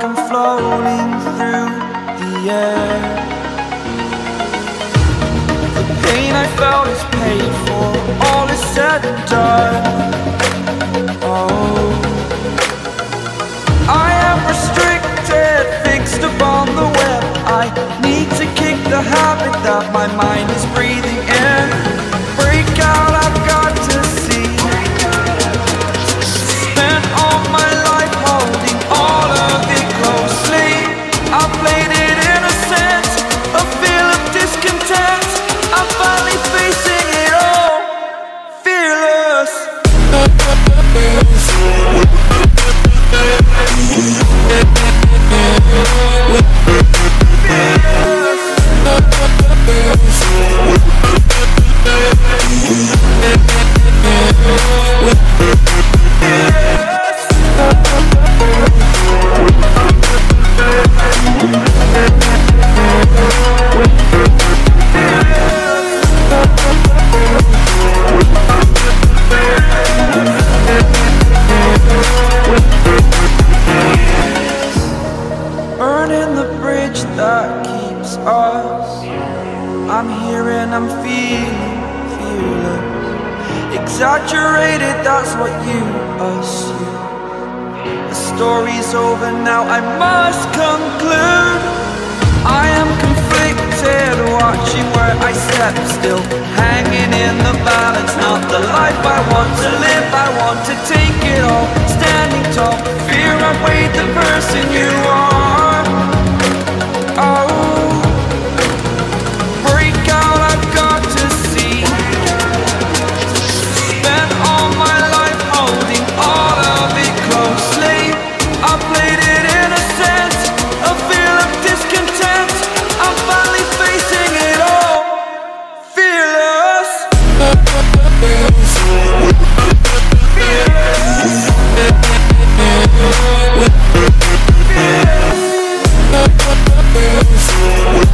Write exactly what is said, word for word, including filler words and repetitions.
I'm floating through the air. The pain I felt is paid for, all is said and done. Oh, I am restricted, fixed upon the web. I need to kick the habit that my mind is breathing in. Break out, I've got to see. Spent all my life holding all of it closely. I played it innocent, a feel of discontent. I'm finally facing it all, fearless. Burning the bridge that keeps us. I'm here and I'm feeling fearless. Exaggerated, that's what you assume. The story's over now, I must conclude. I am conflicted, watching where I step still, hanging in the balance. Not the life I want to live, I want to take it all. Standing tall, fear I've weighed the person you are. Oh, break out, I've got to see. Spent all my life holding all of it closely. I played it innocent, a feel of discontent. I'm finally facing it all, fearless. Fearless.